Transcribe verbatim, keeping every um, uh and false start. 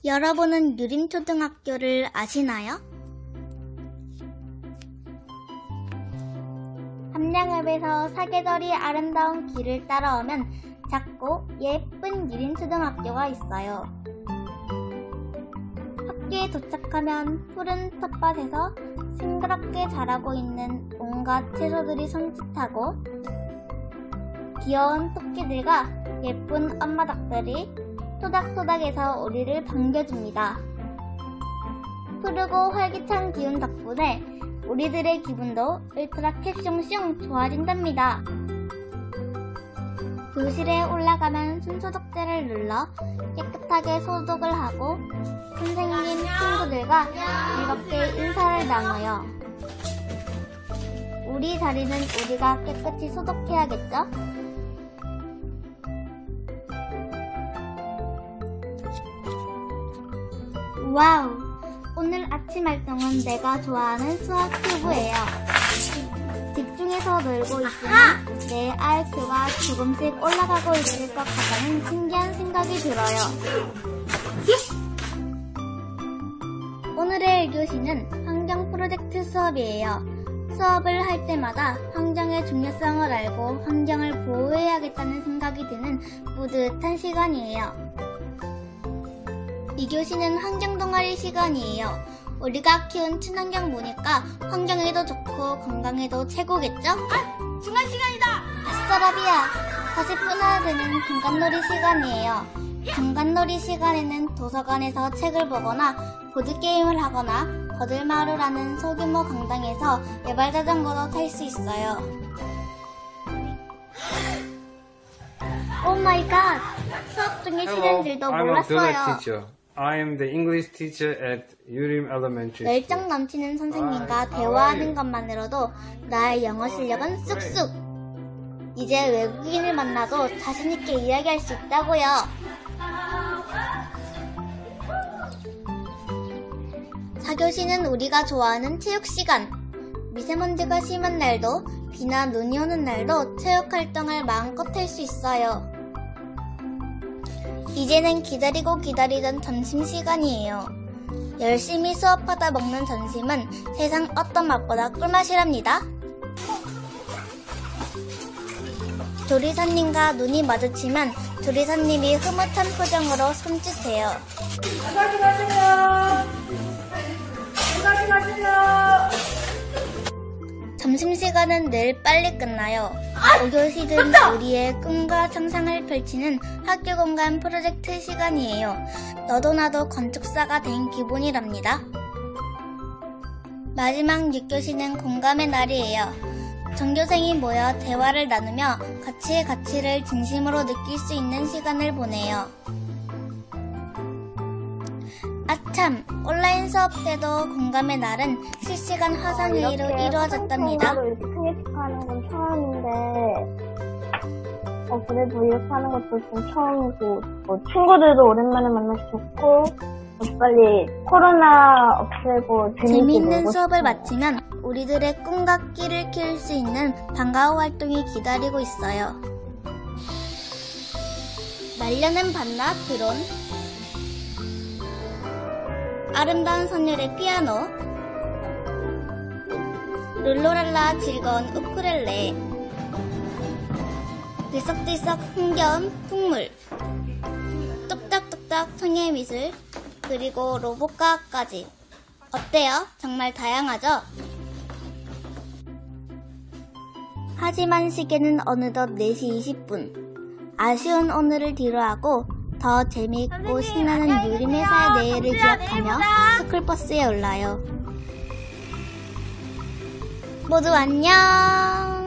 여러분은 유림초등학교를 아시나요? 함량읍에서 사계절이 아름다운 길을 따라오면 작고 예쁜 유림초등학교가 있어요. 학교에 도착하면 푸른 텃밭에서 싱그럽게 자라고 있는 온갖 채소들이 손짓하고 귀여운 토끼들과 예쁜 엄마 닭들이 토닥토닥해서 우리를 반겨줍니다. 푸르고 활기찬 기운 덕분에 우리들의 기분도 울트라캡 슝슝 좋아진답니다. 교실에 올라가면 손소독제를 눌러 깨끗하게 소독을 하고 선생님, 친구들과 즐겁게 인사를 나눠요. 우리 자리는 우리가 깨끗이 소독해야겠죠? 와우! 오늘 아침 활동은 내가 좋아하는 수학 큐브예요. 집중해서 놀고 있으면 내 아이큐가 조금씩 올라가고 있을 것 같다는 신기한 생각이 들어요. 오늘의 일 교시는 환경 프로젝트 수업이에요. 수업을 할 때마다 환경의 중요성을 알고 환경을 보호해야겠다는 생각이 드는 뿌듯한 시간이에요. 이 교시는 환경 동아리 시간이에요. 우리가 키운 친환경 보니까 환경에도 좋고 건강에도 최고겠죠? 아! 중간 시간이다! 아싸라비야! 사십 분 하나 되는 공간놀이 시간이에요. 공간놀이 시간에는 도서관에서 책을 보거나 보드게임을 하거나 거들마루라는 소규모 강당에서 외발자전거도 탈 수 있어요. 오 마이 갓! 수업 중에 시간들도 몰랐어요. I am the English teacher at Yurim Elementary School. 열정 넘치는 선생님과 대화하는 것만으로도 나의 영어 실력은 쑥쑥! 이제 외국인을 만나도 자신있게 이야기할 수 있다고요. 사 교시는 우리가 좋아하는 체육시간. 미세먼지가 심한 날도 비나 눈이 오는 날도 체육활동을 마음껏 할 수 있어요. 이제는 기다리고 기다리던 점심시간이에요. 열심히 수업하다 먹는 점심은 세상 어떤 맛보다 꿀맛이랍니다. 조리사님과 눈이 마주치면 조리사님이 흐뭇한 표정으로 손짓해요. 여기까지 가세요. 여기까지 가세요. 점심시간은 늘 빨리 끝나요. 오 교시는 우리의 꿈과 상상을 펼치는 학교 공간 프로젝트 시간이에요. 너도 나도 건축사가 된 기분이랍니다. 마지막 육 교시는 공감의 날이에요. 전교생이 모여 대화를 나누며 가치의 가치를 진심으로 느낄 수 있는 시간을 보내요. 아참! 온라인 수업 때도 공감의 날은 실시간 화상회의로 이루어졌답니다. 이렇게 스니픽하는 건 처음인데 어, 그래도 이렇게 하는 것도 좀 처음이고 뭐, 친구들도 오랜만에 만나서 좋고 뭐, 빨리 코로나 없애고 재미있는 수업을 마치면 우리들의 꿈과 끼를 키울 수 있는 방과후 활동이 기다리고 있어요. 말려는 밤낮 드론, 아름다운 선율의 피아노, 룰루랄라 즐거운 우쿨렐레, 들썩들썩 흥겨운 풍물, 뚝딱뚝딱 성의 미술, 그리고 로봇과학까지. 어때요? 정말 다양하죠? 하지만 시계는 어느덧 네 시 이십 분. 아쉬운 오늘을 뒤로하고 더 재미있고 신나는 유림회사의 내일을 기약하며 스쿨버스에 올라요. 모두 안녕!